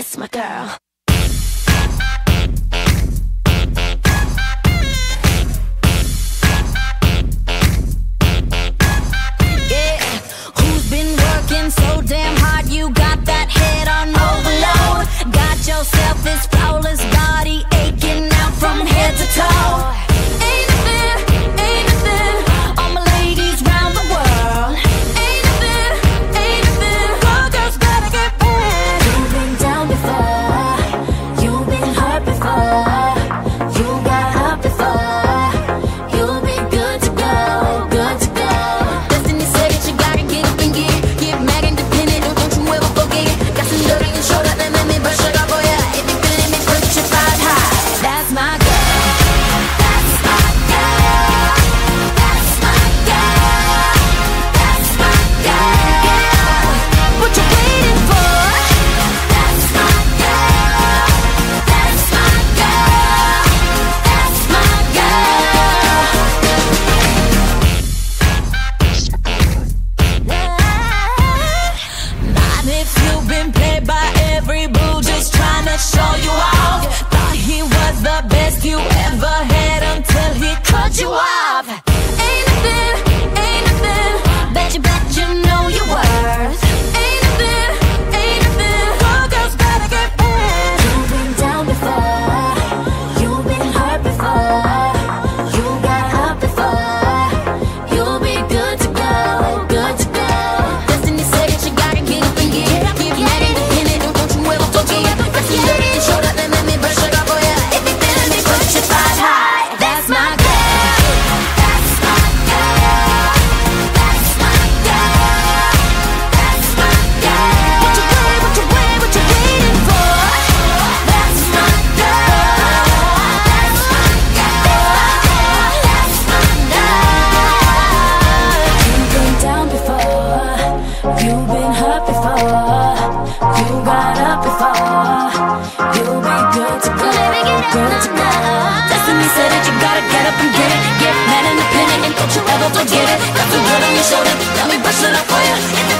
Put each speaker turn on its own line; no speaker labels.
That's my girl. So damn hard, you got that head on overload. Got yourself this flawless body aching out from head to toe. Ain't nothing, all my ladies round the world. Ain't nothing, all girls gotta get back. You've been down before, you've been hurt before, you got up before. You'll be good to go, good to go. Destiny said that you gotta get up and get mad independent, don't you ever forget. Got some dirt on your shoulder, then let me brush it off for ya. If you feeling me, put your pride high. That's my girl, that's my girl, that's my girl, that's my girl. What you waiting for? That's my girl, that's my girl, that's my girl. Not if you've been played by every boo, just trying to show you off. Thought he was the best you ever had until he cut you off. Ain't nothing, bet you know your worth. Ain't nothing, all girls gotta get back. You've been down before, you've been hurt before, you got up before. You'll be good to go, good to go. Destiny said that you gotta get up and get mad independent, don't you ever forget. Got some dirt on your shoulder, then let me brush it off for ya. If you feeling me, put your pride high. That's my girl, that's my girl, that's my girl, that's my girl. What you waiting for? That's my girl, that's my girl, that's my girl. You've been down before, you've been hurt before, you got up before. You'll be good to go, good to go. Destiny said that you gotta get up and get it. Get mad independent and don't you ever forget it. Got some dirt on your shoulder, let me brush it off for you.